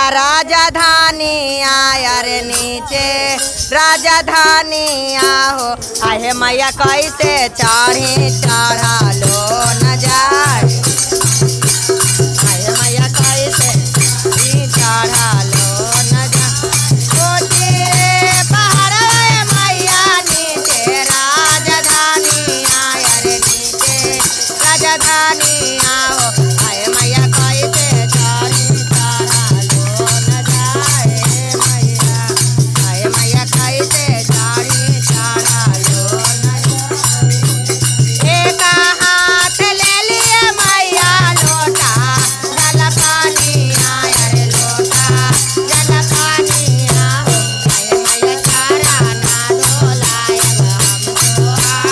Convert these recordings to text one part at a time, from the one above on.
राजधानी आयर नीचे राजधानी हो आहे मैया कैसे चढ़ी चढ़ालो न जाए आहे मैया कैसे चढ़ालो न जाए पहाड़ मैया नीचे राजधानी आयर नीचे राजधानी हो आहे मैया कैसे चढ़ी चढ़ालो न जाए मैया आहे मैया कैसे चढ़ी चढ़ालो न जाए एक हाथ ले लिए मैया लोटा जल पानी आयर लोटा जल पानी हो आहे मैया चारा ना डोलाए हम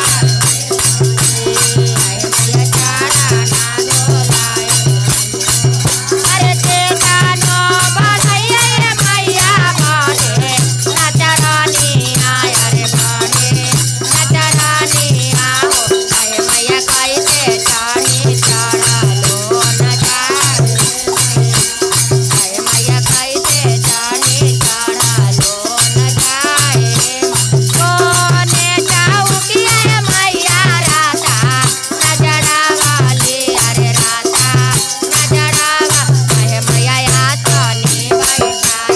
आहे मैया चारा ना डोलाए अरे चेतनो बढ़ैया मैया बने नचरानी आयर बने नचरानी हो आहे मैया कैसे चढ़ी चढ़ालो न जाए आहे मैया कैसे चढ़ी चढ़ालो न जाए कोने चौकिया मैया राता नजरा वाली अरे राता नजरा आहे मैया आसनी बैठाए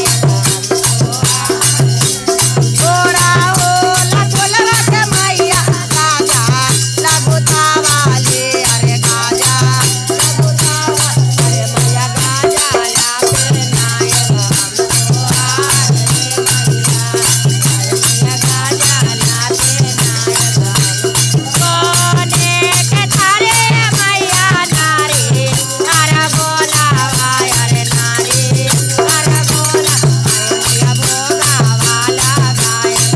गोरा होला ढोलवत मैया गाजा लगुता वाली अरे गाजा लगुता अरे मैया गाजा लागे नायक मैया गाजा लागे नायक कोने के थारे मैया नारी अरे बोलावा अरे नारी अरे बोला मैया भोगा वाला गायक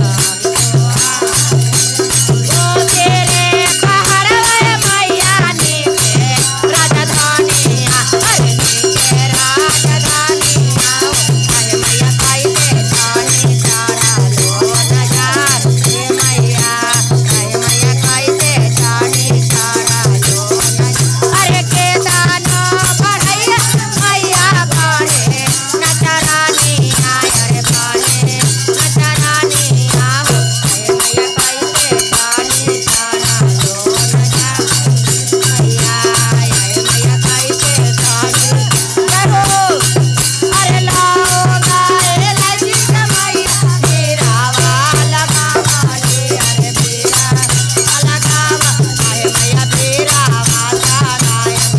ओ तेरे पहाड़ मैया नीचे राजधानी अरे नीचे राजधानी हो अरे मैया कैसे चढ़ी चढ़ालो न जाए मैया अरे मैया कैसे चढ़ी चढ़ालो न जाए अरे केदानो बढ़ैया मैया बने नचरानी आयर बने नचरानी हो अरे मैया कैसे चढ़ी चढ़ालो न जाए मैया अरे मैया कैसे चढ़ी चढ़ो अरे लाओ गाए लजी मैया मेरा वाला गावली अरे मेरा वाला गावा अरे मैया तेरा वाला गायब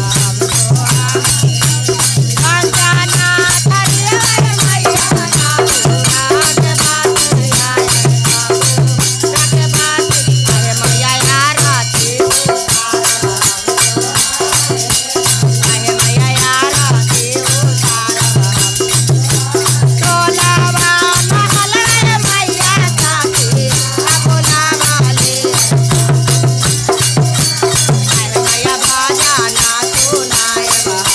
हम कांचना थरिया मैया रात बात आए रात बात अरे मैया राती आहे मैया राती टोलावा महल मैया साथी अबोला वाली आहे मैया भजना सुनाए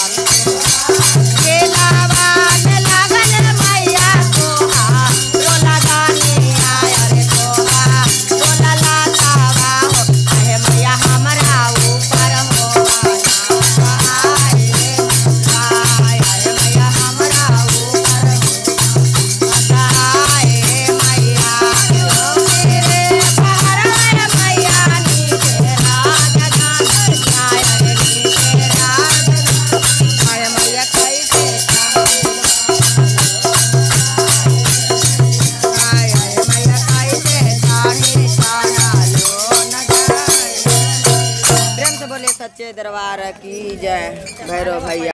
केलावा लगन मैया तोहा रोला गानी आयर तोहा रोला लातावा हो आहे मैया हमरा ऊपर हो आए आहे मैया हमरा ऊपर हो आए मैया ओ मेरे पहाड़ मैया नीचे राजधानी आयर नीचे राजधानी आहे मैया कैसे आय आहे मैया कैसे चढ़ी चढ़ालो न जाए प्रेम से बोले सच्चे दरबार की जय भैरव भैया।